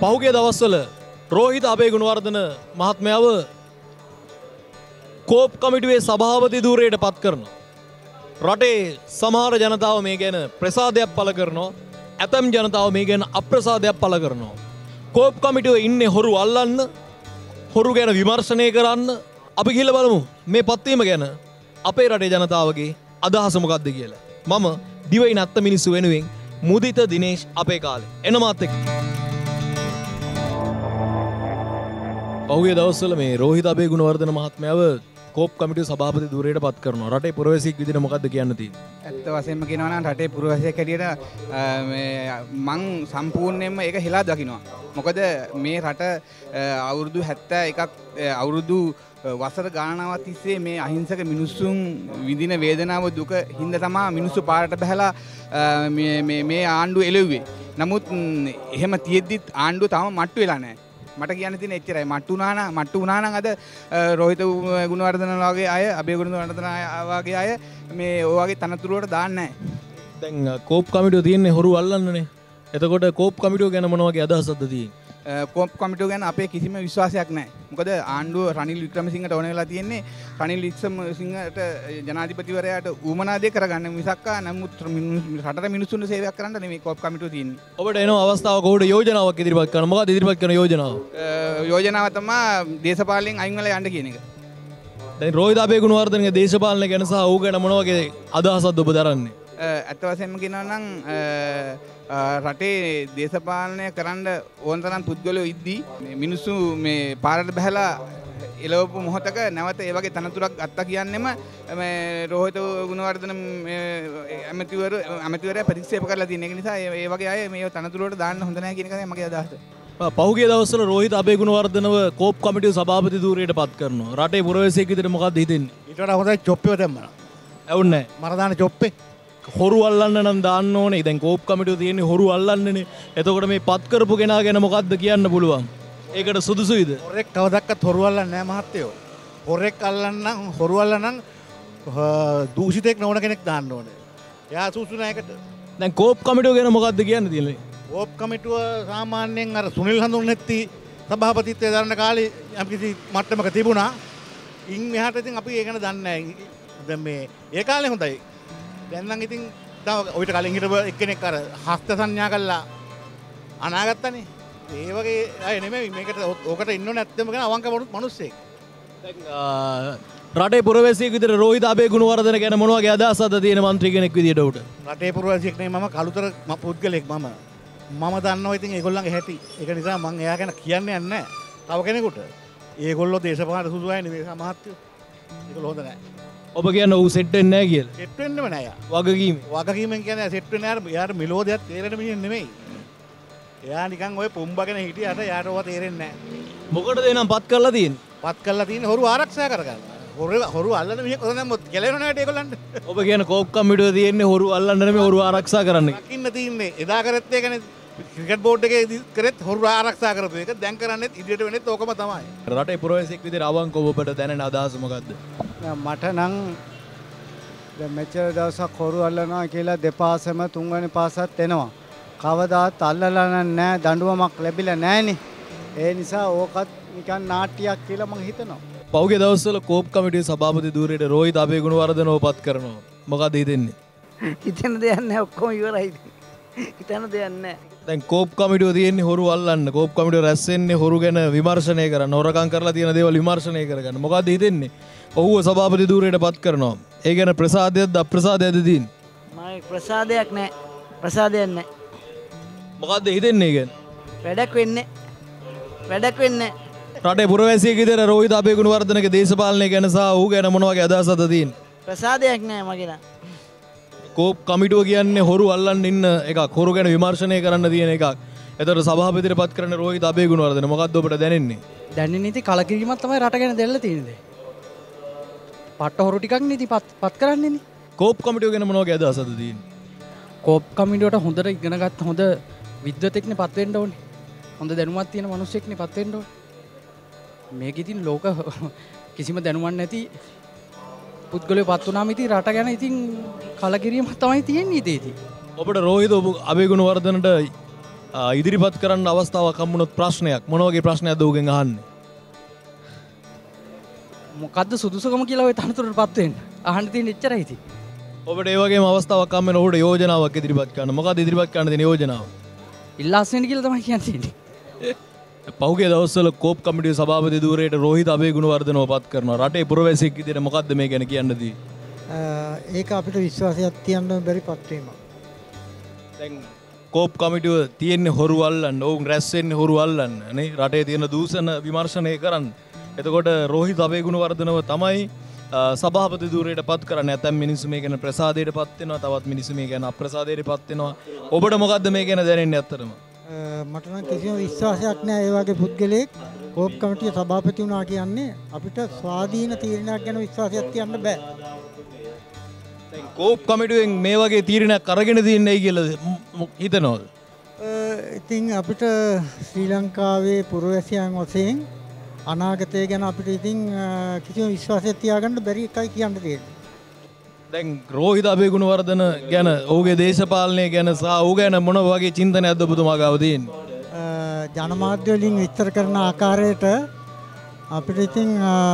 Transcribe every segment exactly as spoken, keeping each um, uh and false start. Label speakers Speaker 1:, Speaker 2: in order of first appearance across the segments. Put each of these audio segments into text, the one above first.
Speaker 1: පහුගිය දවස්වල රෝහිත අබේගුණවර්ධන මහත්මයාව කෝප් කමිටුවේ සභාපති ධූරයට පත් කරනවා. රටේ සමහර ජනතාව මේ ගැන ප්‍රසාදයක් පළ කරනවා. ඇතම් ජනතාව මේ ගැන අප්‍රසාදයක් පළ කරනවා. කෝප් කමිටුවේ ඉන්නේ හොරු අල්ලන්න, හොරු ගැන විමර්ශනය කරන්න. අපි ගිහලා බලමු මේ පත්වීම ගැන අපේ රටේ ජනතාවගේ අදහස මොකක්ද කියලා. මම දිවයින අත්ත මිනිස්සු වෙනුවෙන් මුදිත දිනේෂ් අපේ කාලේ. එන මාත් එක්ක. පහුගිය දවස්වල මේ රෝහිත අබේගුණවර්ධන මහත්මයාව කෝප් කමිටුවේ සභාපති ධූරයට පත් කරනවා. රටේ පුරවැසියෙක් විදිහට මොකද්ද කියන්න තියෙන්නේ?
Speaker 2: ඇත්ත වශයෙන්ම කියනවා නම් රටේ පුරවැසියෙක් හැටියට මේ මං සම්පූර්ණයෙන්ම ඒක හෙලා දකිනවා. මොකද මේ රට අවුරුදු හැත්තෑ එකක් අවුරුදු වසර ගණනාවක් තිස්සේ මේ අහිංසක මිනිස්සුන් විඳින වේදනාව දුක හින්දා තමයි මිනිස්සු පාරට බහලා මේ මේ මේ ආණ්ඩුව එළෙව්වේ. නමුත් එහෙම තියෙද්දිත් ආණ්ඩුව තාම මට්ටු වෙලා නැහැ. මට කියන්න තියෙන එච්චරයි. මට්ටු වුණා නම් මට්ටු වුණා නම් අද රෝහිත ගුණවර්ධන වගේ අය, අබේ ගුණවර්ධන වගේ අය මේ ඔය වගේ තනතුරු වලට දාන්නේ නැහැ.
Speaker 1: දැන් කෝප් කමිටුව තියෙන්නේ හොරු අල්ලන්නනේ. එතකොට කෝප් කමිටුව ගැන මොන වගේ අදහසක්ද තියෙන්නේ?
Speaker 2: කෝප් කමිටුව ගැන අපේ කිසිම විශ්වාසයක් නැහැ. මොකද ආණ්ඩුව රනිල් වික්‍රමසිංහට ඕන වෙලා තියෙන්නේ රනිල් වික්‍රමසිංහට ජනාධිපතිවරයාට ඌමනා දෙයක් කරගන්න මිසක් නමුත් රටට මිනිස්සුන්ට සේවයක් කරන්න නෙමෙයි කෝප් කමිටුව තියෙන්නේ.
Speaker 1: ඔබට එන අවස්ථාවක උඩ යෝජනාවක් ඉදිරිපත් කරනවා. මොකක්ද ඉදිරිපත් කරන යෝජනාව?
Speaker 2: යෝජනාව තමයි දේශපාලනයෙන් අයින් වෙලා යන්න කියන එක.
Speaker 1: දැන් රෝහිත අබේගුණවර්ධනගේ දේශපාලනය ගැන සහ ඌ ගැන මොන වගේ අදහසක්ද ඔබ දරන්නේ?
Speaker 2: ඇත්ත වශයෙන්ම කියනවා නම් රටේ දේශපාලනය කරන්න ඕන තරම් පුද්ගලයෝ ඉද්දී මිනිස්සු මේ පාරට බහලා එළවපු මොහොතක නැවත ඒ වගේ තනතුරක් අත්තා කියන්නෙම මේ රෝහිත ගුණවර්ධන ඇමතිවරු ඇමතිවරයා ප්‍රතික්ෂේප කරලා තියෙන. ඒක නිසා ඒ වගේ අය මේ තනතුරු වලට දාන්න හොඳ නැහැ කියන එකයි මගේ අදහස.
Speaker 1: පහුගිය දවස්වල රෝහිත අබේගුණවර්ධනව කෝප් කමිටුවේ සභාපති ධූරයට පත් කරනවා. රටේ පුරවැසියෙක් විදිහට මොකක්ද හිතෙන්නේ?
Speaker 3: ඊට වඩා හොඳයි චොප්පේව දැම්මා.
Speaker 1: ඇවුන්නේ නැහැ.
Speaker 3: මරදාන චොප්පේ.
Speaker 1: හොරු අල්ලන්න නම් දාන්න ඕනේ. දැන් කෝප් කමිටුව තියෙන්නේ හොරු අල්ලන්නනේ. එතකොට මේ පත් කරපු කෙනා ගැන මොකද්ද කියන්න පුළුවන්? ඒකට සුදුසුයිද?
Speaker 3: හොරෙක් කවදාවත් හොරු අල්ලන්නේ නැහැ මහත්තයෝ. හොරෙක් අල්ලන්න හොරු අල්ලන්න දූෂිතෙක් නොවන කෙනෙක් දාන්න ඕනේ. එයා සුසු නැයකට.
Speaker 1: දැන් කෝප් කමිටුව ගැන මොකද්ද කියන්න තියෙන්නේ?
Speaker 3: කෝප් කමිටුව සාමාන්‍යයෙන් අර සුනිල් හඳුන්නෙත්ති සභාපතිත්වයේ දරන කාලේ යම්කිසි මට්ටමක තිබුණා. ඉන් මෙහාට ඉතින් අපි ඒක ගැන දන්නේ නැහැ. දැන් මේ ඒ කාලේ හොඳයි. දැන් නම් ඉතින් තව ඔයිට කලින් හිටපු එක්කෙනෙක් අර හස්ත සංඥා කළා අනාගත්තනේ. ඒ වගේ අය නෙමෙයි මේකට ඕකට ඉන්නෝ නැත්තම කියන අවංක මිනිස්සෙක්.
Speaker 1: දැන් රටේ පුරවැසියෙක් විදිහට රෝහිත අබේගුණවර්ධන ගැන මොන වගේ අදහසක්ද තියෙන മന്ത്രി කෙනෙක් විදිහට උට?
Speaker 3: රටේ පුරවැසියෙක් නෙමෙයි මම කළුතර පුද්ගලෙක් මම. මම දන්නවා ඉතින් ඒගොල්ලන්ගේ හැටි. ඒක නිසා මම එයා ගැන කියන්නේ නැහැ. තව කෙනෙකුට. ඒගොල්ලෝ දේශපාලන සුසු අය නෙමෙයි සමහත්යෝ. ඒගොල්ලෝ හොඳ නැහැ.
Speaker 1: ඔබ කියන්නේ ඌ සෙට් වෙන්නේ නැහැ කියලා.
Speaker 3: සෙට් වෙන්නෙම නැහැ යා.
Speaker 1: වගකීම.
Speaker 3: වගකීමෙන් කියන්නේ සෙට් වෙන්නේ යාර යාර මිලෝදයක් තේරෙන මිනිහ නෙමෙයි. එයා නිකන් ඔය පුම්බගෙන හිටියට යාට ඕවා තේරෙන්නේ නැහැ.
Speaker 1: මොකටද එනම් පත් කරලා තියෙන්නේ?
Speaker 3: පත් කරලා තියෙන්නේ හොරු ආරක්ෂා කරගන්න. හොරු හොරු අල්ලන මිනිහ කොහොමද නම් ගැලවෙනව නේද ඒගොල්ලන්ට?
Speaker 1: ඔබ කියන කෝප් කමිටුවේ තියෙන්නේ හොරු අල්ලන්න නෙමෙයි හොරු ආරක්ෂා කරන්න.
Speaker 3: දකින්න තියෙන්නේ එදා කරත් ඒකනේ ක්‍රිකට් බෝඩ් එකේ කරත් හොරු ආරක්ෂා කරපු එක දැන් කරන්නේත් ඉදිරියට වෙන්නේත් ඕකම තමයි.
Speaker 1: රටේ පුරවැසියෙක් විදිහට අවංකව ඔබට දැනෙන අදහස මොකද්ද?
Speaker 4: මට නම් දැන් මෙච්චර දවසක් හොරු අල්ලනවා කියලා දෙපාසෙම තුන්වෙනි පාසත් එනවා. කවදාත් අල්ලලා නැහැ, දඬුවමක් ලැබිලා නැහනේ. ඒ නිසා ඕකත් නිකන් නාට්‍යයක් කියලා මම හිතනවා.
Speaker 1: පහුගිය දවස්වල කෝප් කමිටුවේ සභාපති ධූරයට රෝහිත අබේගුණවර්ධනව පත් කරනවා. මොකද හිතෙන්නේ?
Speaker 5: හිතෙන දෙයක් නැහැ, ඔක්කොම ඉවරයි. හිතන දෙයක් නැහැ.
Speaker 1: දැන් කෝප් කමිටුව තියෙන්නේ හොරු අල්ලන්න. කෝප් කමිටුව රැස් වෙන්නේ හොරු ගැන විමර්ශනය කරන්න. හොරකම් කරලා තියෙන දේවල් විමර්ශනය කරගන්න. මොකද හිතෙන්නේ? ඔහුව සභාපති ධූරයට පත් කරනවා. ඒ ගැන ප්‍රසාදයක්ද අප්‍රසාදයක්ද තියෙන්නේ?
Speaker 5: මම ප්‍රසාදයක් නැහැ. ප්‍රසාදයක් නැහැ.
Speaker 1: මොකද්ද හිතෙන්නේ ඒ ගැන?
Speaker 5: වැඩක් වෙන්නේ. වැඩක් වෙන්නේ.
Speaker 1: රටේ පුරවැසියෙක් විදිහට රෝහිත අබේගුණවර්ධනගේ දේශපාලනය ගැන සහ ඌ ගැන මොන වගේ අදහසක්ද තියෙන්නේ?
Speaker 5: ප්‍රසාදයක් නැහැ මගේ නම්.
Speaker 1: කෝප් කමිටුව කියන්නේ හොරු අල්ලන්න ඉන්න එකක්. හොරු ගැන විමර්ශනය කරන්න තියෙන එකක්. එතකොට සභාපතිට පත් කරන රෝහිත අබේගුණවර්ධන මොකද්ද ඔබට දැනෙන්නේ?
Speaker 6: දැනෙන්නේ ඉතින් කලකිරීමක් තමයි රට ගැන දෙල්ල තියෙන්නේ. පට්ට හොරු ටිකක් නේ ඉතින් පත් පත් කරන්නේනේ.
Speaker 1: කෝප් කමිටුව ගැන මොන වගේ අදහසක්ද තියෙන්නේ?
Speaker 6: කෝප් කමිටුවට හොඳට ඉගෙන ගත්ත හොඳ විද්වතෙක්නේ පත් වෙන්න ඕනේ. හොඳ දැනුමක් තියෙන මිනිස්සෙක්නේ පත් වෙන්න ඕනේ. මේක ඉතින් ලෝක කිසිම දැනුමක් නැති පුද්ගලයෝ පත් වුණාම ඉතින් රට ගැන ඉතින් කලකිරීමක් තමයි තියෙන්නේ ඉතින්.
Speaker 1: ඔබට රෝහිත අබේගුණවර්ධනට ඉදිරිපත් කරන්න අවස්ථාවක් හම්බුනොත් ප්‍රශ්නයක් මොන වගේ ප්‍රශ්නයක්ද ඔහුගෙන් අහන්නේ?
Speaker 6: මොකද්ද සුදුසුකම කියලා ඔය තනතුරටපත් වෙන්න අහන්න තියෙන එච්චරයි ඉතින්.
Speaker 1: ඔබට ඒ වගේම අවස්ථාවක් හම්බ වෙන ඔහුට යෝජනාවක් ඉදිරිපත් කරන්න. මොකක්ද ඉදිරිපත් කරන්න තියෙන යෝජනාව?
Speaker 6: ඉල්ලාස් වෙන්න කියලා තමයි කියන්නේ.
Speaker 1: පහුගිය දවස්වල කෝප් කමිටුවේ සභාපති ධූරයට රෝහිත අබේගුණවර්ධනව පත් කරනවා. රටේ පුරවැසියෙක් විදිහට මොකද්ද මේ ගැන කියන්නදී?
Speaker 7: ඒක අපිට විශ්වාසයක් තියන්න බැරි පත්වීමක්.
Speaker 1: දැන් කෝප් කමිටුව තියෙන්නේ හොරු අල්ලන්න, ඔවුන් රැස් වෙන්නේ හොරු අල්ලන්න නේ. රටේ තියෙන දූෂණ විමර්ශනය කරන්න. එතකොට රෝහිත අබේගුණවර්ධනව තමයි සභාපති ධූරයට පත් කරන්නේ. ඇතැම් මිනිස්සු මේ ගැන ප්‍රසාදයට පත් වෙනවා, තවත් මිනිස්සු මේ ගැන අප්‍රසාදයට පත් වෙනවා. ඔබට මොකද්ද මේ ගැන දැනෙන්නේ ඇත්තටම?
Speaker 7: මට නම් කිසිම විශ්වාසයක් නැහැ ඒ වගේ පුද්ගලයෙක් කෝප් කමිටුවේ සභාපති වුණා කියන්නේ අපිට ස්වාධීන තීරණයක් ගැන විශ්වාසයක් තියන්න බෑ.
Speaker 1: දැන් කෝප් කමිටුවෙන් මේ වගේ තීරණයක් අරගෙන තියන්නේ කියලා හිතනවද?
Speaker 7: ඉතින් අපිට ශ්‍රී ලංකාවේ පුරවැසියන් වශයෙන් අනාගතය ගැන අපිට ඉතින් කිසිම විශ්වාසයක් තියාගන්න බැරි එකයි කියන්න තියෙන්නේ.
Speaker 1: දැන් රෝහිත අබේගුණවර්ධන ගැන ඔහුගේ දේශපාලනය ගැන සහ ඔහු ගැන මොන වගේ චින්තනයක්ද ඔබතුමා ගාව තියෙන්නේ?
Speaker 7: ජනමාධ්‍ය වලින් විස්තර කරන ආකාරයට අපිට ඉතින්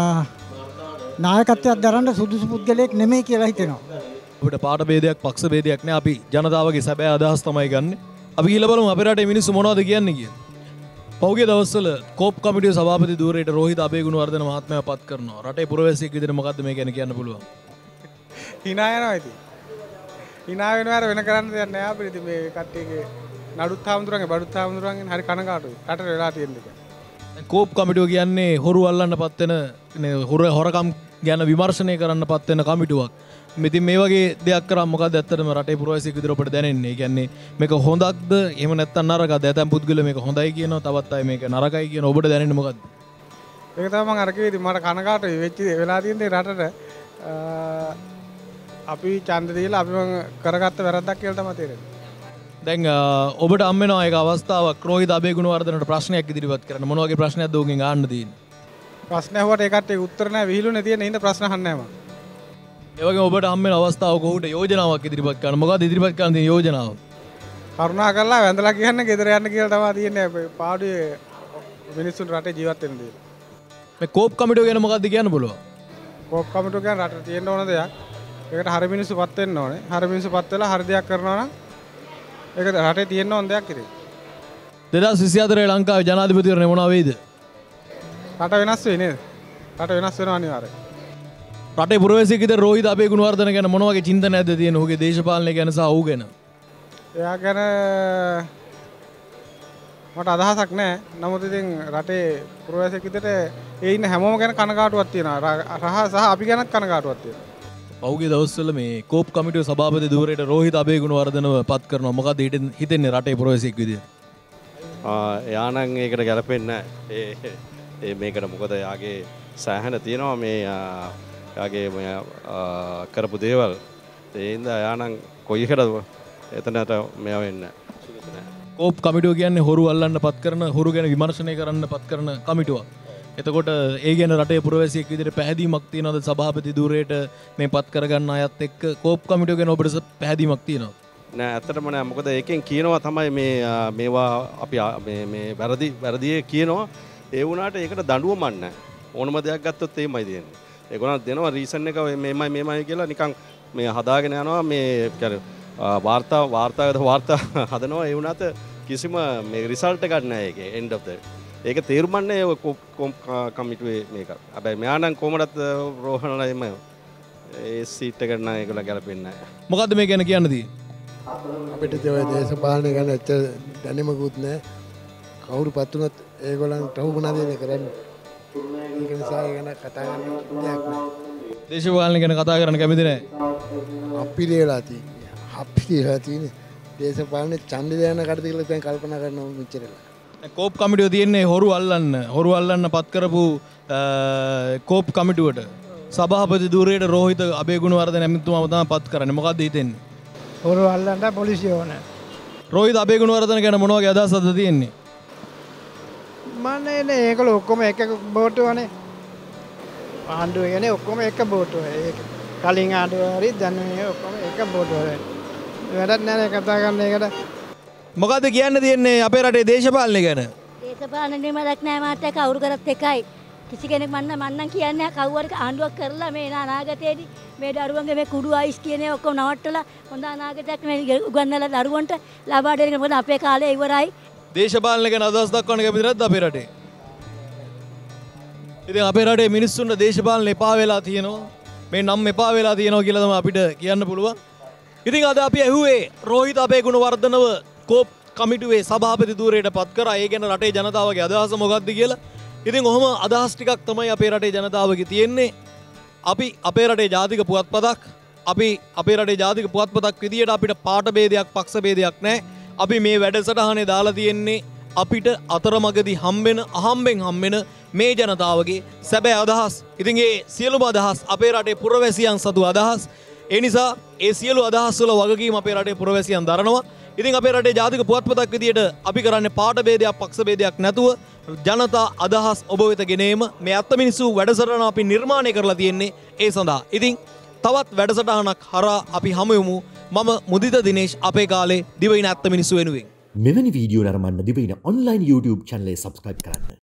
Speaker 7: නායකත්වයක් දරන්න සුදුසු පුද්ගලයෙක් නෙමෙයි කියලා හිතෙනවා.
Speaker 1: අපිට පාට ભેදයක් පක්ෂ ભેදයක් නෑ. අපි ජනතාවගේ සැබෑ අදහස් තමයි ගන්නෙ. අපි ගිහලා බලමු අපේ රටේ මිනිස්සු මොනවද කියන්නේ කියලා. පහුගිය දවස්වල කෝප් කමිටුවේ සභාපති ධූරයට රෝහිත අබේගුණවර්ධන මහත්මයා පත් කරනවා. රටේ පුරවැසියෙක් විදිහට මොකද්ද මේ ගැන කියන්න පුළුවන්?
Speaker 2: hina යනවා ඉතින්. hina වෙනවාර වෙන කරන්න දෙයක් නෑ අපිට. ඉතින් මේ කට්ටියගේ නඩුත් හාමුදුරන්ගේ බඩුත් හාමුදුරන්ගෙන් හරි කනගාටුයි. රටට වෙලා තියෙන දෙක.
Speaker 1: දැන් කෝප් කමිටුව කියන්නේ හොරු අල්ලන්නපත් වෙන හොර හොරකම් ගැන විමර්ශනය කරන්නපත් වෙන කමිටුවක්. ඉතින් මේ වගේ දෙයක් කරා මොකද ඇත්තටම රටේ පුරවැසියෙක් විදිහට ඔබට දැනෙන්නේ? ඒ කියන්නේ මේක හොඳක්ද එහෙම නැත්නම් නරකද? ඇතම් පුද්ගලයෝ මේක හොඳයි කියනවා, තවත් අය මේක නරකයි කියනවා. ඔබට දැනෙන්නේ මොකද්ද?
Speaker 2: ඒක තමයි මම අර කිව්වේ. ඉතින් මට කනගාටුයි වෙච්ච වෙලා තියෙන දේ රටට අපි ඡන්ද දීලා අපි මම කරගත්ත වැරද්දක් කියලා තමයි තේරෙන්නේ.
Speaker 1: දැන් ඔබට හම් වෙනවා ඒක අවස්ථාවක් රෝහිත අබේගුණවර්ධනට ප්‍රශ්නයක් ඉදිරිපත් කරන්න. මොන වගේ ප්‍රශ්නයක්ද ඔවුන්ගෙන් අහන්න තියෙන්නේ?
Speaker 2: ප්‍රශ්න ඇහුවට ඒ කට්ටිය උත්තර නැහැ, විහිළුනේ තියෙන හින්දා ප්‍රශ්න අහන්නේ නැහැ මම.
Speaker 1: ඒ වගේම ඔබට හම් වෙන අවස්ථාවක ඔහුට යෝජනාවක් ඉදිරිපත් කරන්න. මොකක්ද ඉදිරිපත් කරන්න තියෙන යෝජනාව?
Speaker 2: කරුණා කරලා වැඳලා කියන්න ගෙදර යන්න කියලා තමයි තියෙන්නේ. පාඩුවේ මිනිස්සුන් රටේ ජීවත් වෙන දේ.
Speaker 1: මේ කෝප් කමිටුව ගැන මොකක්ද කියන්න පුළුවන්?
Speaker 2: කෝප් කමිටුව කියන්නේ රටේ තියෙන්න ඕන දෙයක්. ඒකට හරි මිනිස්සු පත් වෙන්න ඕනේ. හරි මිනිස්සු පත් වෙලා හරි දෙයක් කරනවා නම් ඒක රටේ තියෙන්න ඕන දෙයක් ඉතින්.
Speaker 1: දෙදාස් විසි හතරේ ලංකාවේ ජනාධිපතිවරණය මොනවා වෙයිද?
Speaker 2: රට වෙනස් වෙයි නේද? රට වෙනස් වෙනවා අනිවාර්යයෙන්.
Speaker 1: රටේ පුරවැසියෙක් විදිහට රෝහිත අබේගුණවර්ධන ගැන මොන වගේ චින්තනයක්ද තියෙන ඔහුගේ දේශපාලනය ගැන සහ ඔහු ගැන?
Speaker 2: එයා ගැන මට අදහසක් නැහැ. නමුත් ඉතින් රටේ පුරවැසියෙක් විදිහට ඒ ඉන්න හැමෝම ගැන කනගාටුවක් තියෙනවා. රහ සහ අපි ගැනත් කනගාටුවක් තියෙනවා.
Speaker 1: පහුගිය දවස්වල මේ කෝප් කමිටුවේ සභාපති ධූරයට රෝහිත අබේගුණවර්ධනව පත් කරනවා. මොකද හිතෙන්නේ රටේ පුරවැසියෙක් විදිහට?
Speaker 8: ආ එයා නම් ඒකට ගැලපෙන්නේ නැහැ. ඒ මේකට මොකද යාගේ සෑහෙන තියෙනවා මේ යාගේ කරපු දේවල්. ඒ හින්දා එයා නම් කොයි එකටද එතනට මෙයා වෙන්නේ සුදුසු නැහැ.
Speaker 1: කෝප් කමිටුව කියන්නේ හොරු අල්ලන්න පත් කරන, හොරු ගැන විමර්ශනය කරන්න පත් කරන කමිටුවක්. එතකොට ඒ ගැන රටේ පුරවැසියෙක් විදිහට පැහැදීමක් තියනවද සභාපති ධූරයට මේ පත් කරගන්න අයත් එක්ක? කෝප් කමිටුව ගැන ඔබට පැහැදීමක් තියනවද?
Speaker 8: නෑ ඇත්තටම නෑ. මොකද ඒකෙන් කියනවා තමයි මේ මේවා අපි මේ මේ වැරදි වැරදියේ කියනවා. ඒ වුණාට ඒකට දඬුවමක් නැහැ. ඕනම දෙයක් ගත්තොත් එහෙමයි දෙන්නේ. ඒගොල්ලන් දෙනවා රීසන් එක මේමයි මේමයි කියලා නිකන් මේ හදාගෙන යනවා මේ කියන්නේ වාර්තා වාර්තාගත වාර්තා හදනවා. ඒ වුණාට කිසිම මේ රිසල්ට් එකක් නැහැ ඒකේ end of the ඒක තේරුම්න්නේ කොම් කමිටුවේ මේක. හැබැයි මෙයා නම් කොහමදත් රෝහණලා එම ඒ සීට් එකට නම් ඒගොල්ලෝ ගැලපෙන්නේ නැහැ. මොකද්ද මේ ගැන කියන්න තියෙන්නේ?
Speaker 9: අපිට ඒ දේශපාලනය ගැන ඇත්ත දැනෙමකුත් නැහැ. කවුරු පත් වුණත් ඒගොල්ලන්ට උගුණ දෙන්න කරන්නේ. ඒක නිසා ඒ ගැන කතා කරන්න දෙයක් නැහැ.
Speaker 1: දේශපාලනය ගැන කතා කරන්න කැමති නැහැ.
Speaker 9: අපිරියලා තියෙන්නේ. අපිරියලා තියෙන්නේ. දේශපාලනේ ඡන්දය යන කඩ කියලා දැන් කල්පනා කරනවා මෙච්චරලා.
Speaker 1: කෝප් කමිටුව තියෙන්නේ හොරු අල්ලන්න හොරු අල්ලන්න පත් කරපු කෝප් කමිටුවට සභාපති ධූරයට රෝහිත අබේගුණවර්ධන ඇමතිතුමාව තමයි පත් කරන්නේ. මොකද්ද හිතෙන්නේ?
Speaker 7: හොරු අල්ලන්න පොලිසිය ඕන.
Speaker 1: රෝහිත අබේගුණවර්ධන ගැන මොන වගේ අදහසක්ද තියෙන්නේ?
Speaker 7: මන්නේ නේ ඒගොල්ලෝ ඔක්කොම එක එක බෝට්ටුවනේ. ආණ්ඩුව කියන්නේ ඔක්කොම එක බෝට්ටුව. ඒක කලින් ආණ්ඩුව හරි දැන් මේ ඔක්කොම එක බෝට්ටුව. වැඩක් නැහැ කතා කරන්න ඒකට.
Speaker 1: මොකද කියන්න තියෙන්නේ අපේ රටේ දේශපාලනය ගැන?
Speaker 10: දේශපාලනේ මතක් නෑ මාත්‍යා කවුරු කරත් එකයි. කිසි කෙනෙක් මන්න මන්නම් කියන්නේ කවුරු ආණ්ඩුවක් කරලා මේ අනාගතයේදී මේ දරුවන්ගේ මේ කුඩු ආයිස් කියන ඒවා ඔක්කොම නවත්තලා හොඳ අනාගතයක් මේ උගන්වලා දරුවන්ට ලබා දෙන්න. මොකද අපේ කාලේ ඉවරයි.
Speaker 1: දේශපාලන ගැන අදහස් දක්වන්න කැමති නැද්ද අපේ රටේ? ඉතින් අපේ රටේ මිනිස්සුන්ට දේශපාලන එපා වෙලා තියෙනවා. මේ නම් එපා වෙලා තියෙනවා කියලා තමයි අපිට කියන්න පුළුවන්. ඉතින් අද අපි ඇහුවේ රෝහිත අපේ ගුණවර්ධනව කෝප් කමිටුවේ සභාපති ධූරයට පත් කරා. ඒ ගැන රටේ ජනතාවගේ අදහස මොකක්ද කියලා. ඉතින් ඔහොම අදහස් ටිකක් තමයි අපේ රටේ ජනතාවගේ තියෙන්නේ. අපි අපේ රටේ ජාතික පුවත්පතක් අපි අපේ රටේ ජාතික පුවත්පතක් විදියට අපිට පාට ભેදයක් පක්ෂ ભેදයක් නැහැ. අපි මේ වැඩසටහනේ දාලා තියෙන්නේ අපිට අතරමඟදී හම්බෙන අහම්බෙන් හම්බෙන මේ ජනතාවගේ සැබෑ අදහස්. ඉතින් ඒ සියලුම අදහස් අපේ රටේ පුරවැසියන් සතු අදහස්. ඒ නිසා ඒ සියලු අදහස් වල වගකීම අපේ රටේ පුරවැසියන් දරනවා. ඉතින් අපේ රටේ ජාතික පුවත්පතක් විදියට අපි කරන්නේ පාට ભેදයක් පක්ෂ ભેදයක් නැතුව ජනතා අදහස් ඔබ වෙත ගෙනීම. මේ අත්ත මිනිස්සු වැඩසටහන අපි නිර්මාණය කරලා තියෙන්නේ ඒ සඳහා. ඉතින් තවත් වැඩසටහනක් හරහා අපි හමු යමු. මම මුදිත දිනේෂ් අපේ කාලේ දිවයින අත්ත මිනිස්සු වෙනුවෙන්.
Speaker 11: මෙවැනි වීඩියෝ නරඹන්න දිවයින ඔන්ලයින් YouTube channel එක subscribe කරන්න.